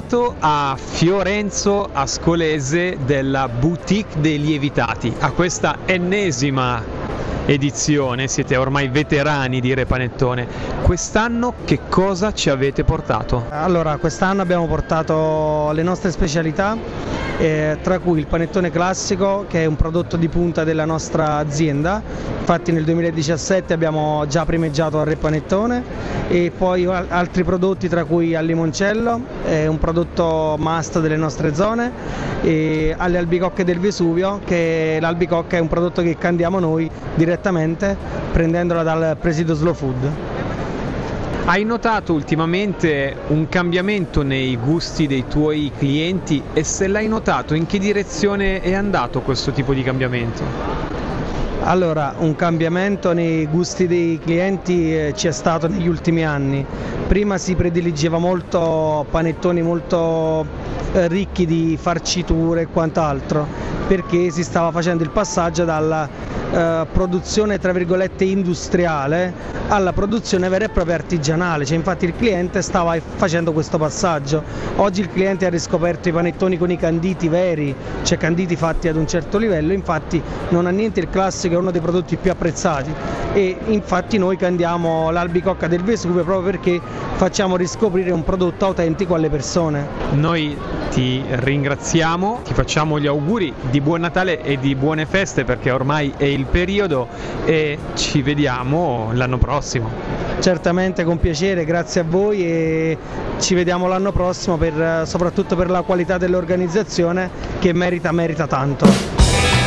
tornato a Fiorenzo Ascolese della Boutique dei Lievitati, a questa ennesima edizione. Siete ormai veterani di Re Panettone. Quest'anno che cosa ci avete portato? Allora, quest'anno abbiamo portato le nostre specialità, tra cui il panettone classico, che è un prodotto di punta della nostra azienda. Infatti nel 2017 abbiamo già primeggiato al Re Panettone, e poi altri prodotti, tra cui al limoncello, un prodotto must delle nostre zone, e alle albicocche del Vesuvio, che l'albicocca è un prodotto che candiamo noi direttamente prendendola dal presidio Slow Food. Hai notato ultimamente un cambiamento nei gusti dei tuoi clienti, e se l'hai notato, in che direzione è andato questo tipo di cambiamento? Allora, un cambiamento nei gusti dei clienti c'è stato negli ultimi anni. Prima si prediligeva molto panettoni molto ricchi di farciture e quant'altro, perché si stava facendo il passaggio dalla produzione tra virgolette industriale alla produzione vera e propria artigianale, cioè infatti il cliente stava facendo questo passaggio. Oggi il cliente ha riscoperto i panettoni con i canditi veri, cioè canditi fatti ad un certo livello. Infatti non ha niente il classico, è uno dei prodotti più apprezzati, e infatti noi candiamo l'albicocca del Vesuvio proprio perché facciamo riscoprire un prodotto autentico alle persone. Noi ti ringraziamo, ti facciamo gli auguri di buon Natale e di buone feste, perché ormai è il periodo, e ci vediamo l'anno prossimo. Certamente, con piacere, grazie a voi, e ci vediamo l'anno prossimo, soprattutto per la qualità dell'organizzazione, che merita tanto.